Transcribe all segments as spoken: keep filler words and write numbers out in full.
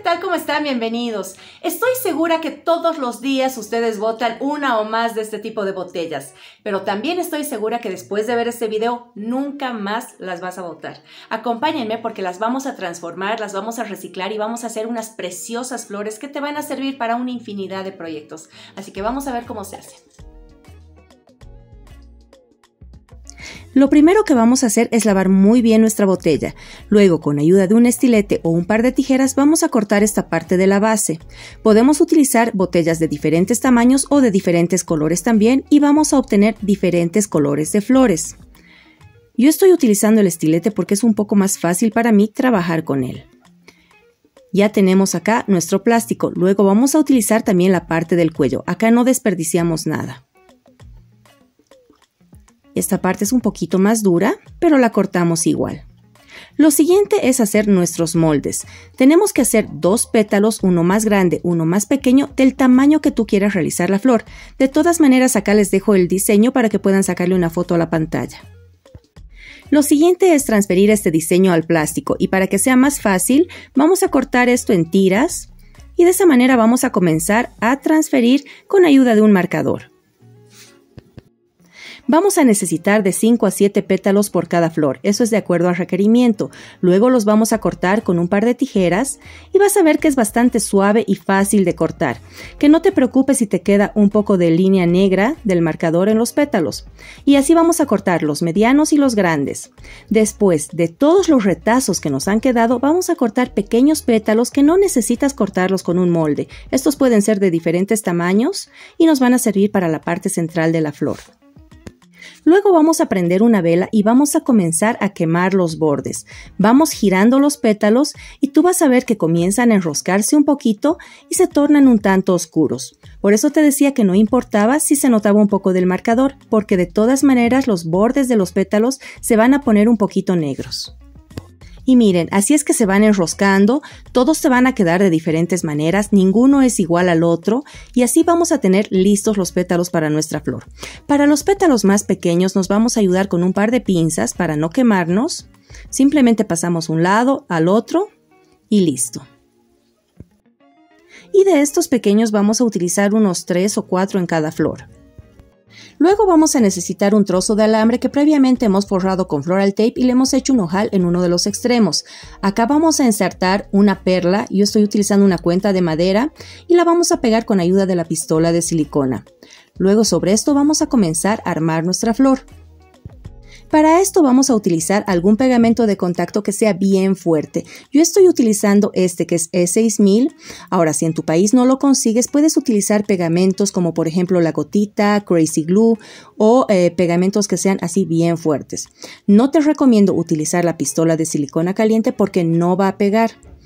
tal? ¿Cómo están? Bienvenidos. Estoy segura que todos los días ustedes botan una o más de este tipo de botellas, pero también estoy segura que después de ver este video nunca más las vas a botar. Acompáñenme porque las vamos a transformar, las vamos a reciclar y vamos a hacer unas preciosas flores que te van a servir para una infinidad de proyectos. Así que vamos a ver cómo se hace. Lo primero que vamos a hacer es lavar muy bien nuestra botella. Luego, con ayuda de un estilete o un par de tijeras, vamos a cortar esta parte de la base. Podemos utilizar botellas de diferentes tamaños o de diferentes colores también y vamos a obtener diferentes colores de flores. Yo estoy utilizando el estilete porque es un poco más fácil para mí trabajar con él. Ya tenemos acá nuestro plástico. Luego vamos a utilizar también la parte del cuello. Acá no desperdiciamos nada. Esta parte es un poquito más dura, pero la cortamos igual. Lo siguiente es hacer nuestros moldes. Tenemos que hacer dos pétalos, uno más grande, uno más pequeño, del tamaño que tú quieras realizar la flor. De todas maneras, acá les dejo el diseño para que puedan sacarle una foto a la pantalla. Lo siguiente es transferir este diseño al plástico y para que sea más fácil, vamos a cortar esto en tiras y de esa manera vamos a comenzar a transferir con ayuda de un marcador. Vamos a necesitar de cinco a siete pétalos por cada flor, eso es de acuerdo al requerimiento. Luego los vamos a cortar con un par de tijeras y vas a ver que es bastante suave y fácil de cortar. Que no te preocupes si te queda un poco de línea negra del marcador en los pétalos. Y así vamos a cortar los medianos y los grandes. Después de todos los retazos que nos han quedado, vamos a cortar pequeños pétalos que no necesitas cortarlos con un molde. Estos pueden ser de diferentes tamaños y nos van a servir para la parte central de la flor. Luego vamos a prender una vela y vamos a comenzar a quemar los bordes. Vamos girando los pétalos y tú vas a ver que comienzan a enroscarse un poquito y se tornan un tanto oscuros. Por eso te decía que no importaba si se notaba un poco del marcador, porque de todas maneras los bordes de los pétalos se van a poner un poquito negros. Y miren, así es que se van enroscando, todos se van a quedar de diferentes maneras, ninguno es igual al otro y así vamos a tener listos los pétalos para nuestra flor. Para los pétalos más pequeños nos vamos a ayudar con un par de pinzas para no quemarnos. Simplemente pasamos un lado al otro y listo. Y de estos pequeños vamos a utilizar unos tres o cuatro en cada flor. Luego vamos a necesitar un trozo de alambre que previamente hemos forrado con floral tape y le hemos hecho un ojal en uno de los extremos. Acá vamos a insertar una perla, yo estoy utilizando una cuenta de madera y la vamos a pegar con ayuda de la pistola de silicona. Luego sobre esto vamos a comenzar a armar nuestra flor. Para esto vamos a utilizar algún pegamento de contacto que sea bien fuerte. Yo estoy utilizando este que es E seis mil. Ahora, si en tu país no lo consigues, puedes utilizar pegamentos como por ejemplo la gotita, Crazy Glue o eh, pegamentos que sean así bien fuertes. No te recomiendo utilizar la pistola de silicona caliente porque no va a pegar.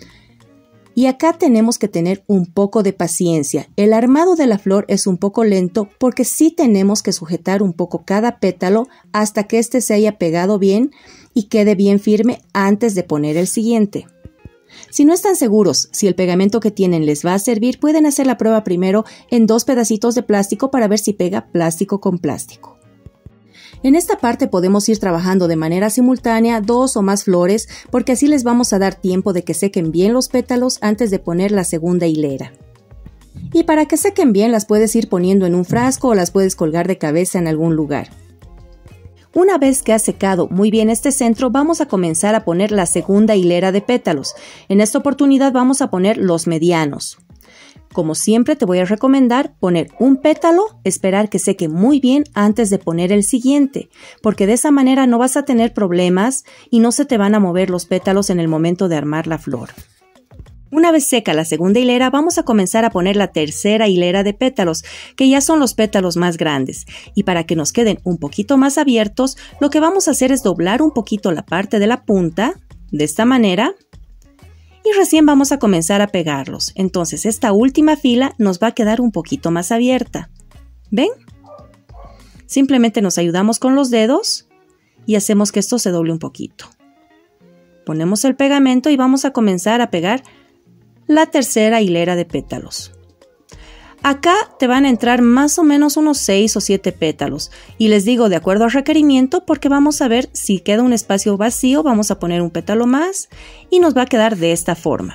Y acá tenemos que tener un poco de paciencia. El armado de la flor es un poco lento porque sí tenemos que sujetar un poco cada pétalo hasta que este se haya pegado bien y quede bien firme antes de poner el siguiente. Si no están seguros si el pegamento que tienen les va a servir, pueden hacer la prueba primero en dos pedacitos de plástico para ver si pega plástico con plástico. En esta parte podemos ir trabajando de manera simultánea dos o más flores porque así les vamos a dar tiempo de que sequen bien los pétalos antes de poner la segunda hilera. Y para que sequen bien las puedes ir poniendo en un frasco o las puedes colgar de cabeza en algún lugar. Una vez que ha secado muy bien este centro, vamos a comenzar a poner la segunda hilera de pétalos. En esta oportunidad vamos a poner los medianos. Como siempre te voy a recomendar poner un pétalo, esperar que seque muy bien antes de poner el siguiente, porque de esa manera no vas a tener problemas y no se te van a mover los pétalos en el momento de armar la flor. Una vez seca la segunda hilera, vamos a comenzar a poner la tercera hilera de pétalos, que ya son los pétalos más grandes. Y para que nos queden un poquito más abiertos, lo que vamos a hacer es doblar un poquito la parte de la punta, de esta manera. Y recién vamos a comenzar a pegarlos. Entonces esta última fila nos va a quedar un poquito más abierta. ¿Ven? Simplemente nos ayudamos con los dedos y hacemos que esto se doble un poquito. Ponemos el pegamento y vamos a comenzar a pegar la tercera hilera de pétalos. Acá te van a entrar más o menos unos seis o siete pétalos y les digo de acuerdo al requerimiento porque vamos a ver si queda un espacio vacío, vamos a poner un pétalo más y nos va a quedar de esta forma.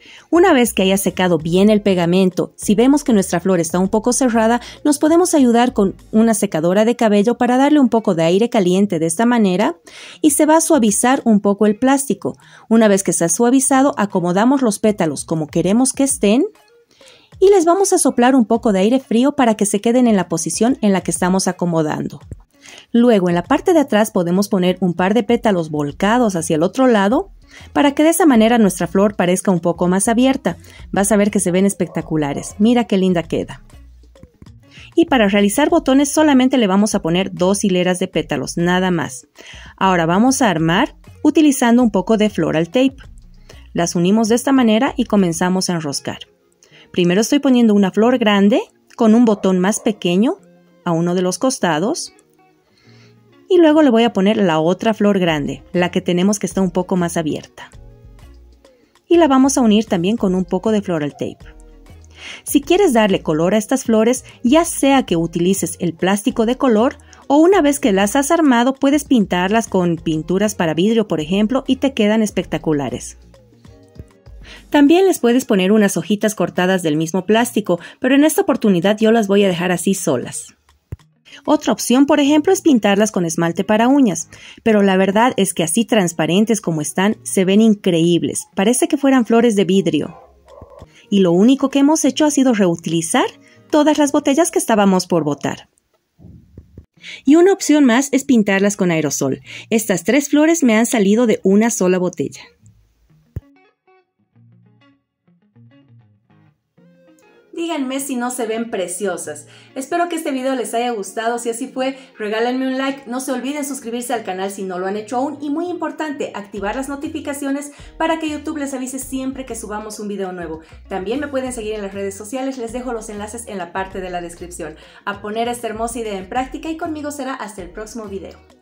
Una vez que haya secado bien el pegamento, si vemos que nuestra flor está un poco cerrada, nos podemos ayudar con una secadora de cabello para darle un poco de aire caliente de esta manera y se va a suavizar un poco el plástico. Una vez que está suavizado, acomodamos los pétalos como queremos que estén y les vamos a soplar un poco de aire frío para que se queden en la posición en la que estamos acomodando. Luego, en la parte de atrás podemos poner un par de pétalos volcados hacia el otro lado para que de esa manera nuestra flor parezca un poco más abierta. Vas a ver que se ven espectaculares. Mira qué linda queda. Y para realizar botones solamente le vamos a poner dos hileras de pétalos, nada más. Ahora vamos a armar utilizando un poco de floral tape. Las unimos de esta manera y comenzamos a enroscar. Primero estoy poniendo una flor grande con un botón más pequeño a uno de los costados. Y luego le voy a poner la otra flor grande, la que tenemos que está un poco más abierta. Y la vamos a unir también con un poco de floral tape. Si quieres darle color a estas flores, ya sea que utilices el plástico de color o una vez que las has armado puedes pintarlas con pinturas para vidrio, por ejemplo, y te quedan espectaculares. También les puedes poner unas hojitas cortadas del mismo plástico, pero en esta oportunidad yo las voy a dejar así solas. Otra opción, por ejemplo, es pintarlas con esmalte para uñas, pero la verdad es que así transparentes como están, se ven increíbles, parece que fueran flores de vidrio. Y lo único que hemos hecho ha sido reutilizar todas las botellas que estábamos por botar. Y una opción más es pintarlas con aerosol. Estas tres flores me han salido de una sola botella. Díganme si no se ven preciosas. Espero que este video les haya gustado. Si así fue, regálenme un like. No se olviden suscribirse al canal si no lo han hecho aún. Y muy importante, activar las notificaciones para que YouTube les avise siempre que subamos un video nuevo. También me pueden seguir en las redes sociales. Les dejo los enlaces en la parte de la descripción. A poner esta hermosa idea en práctica y conmigo será hasta el próximo video.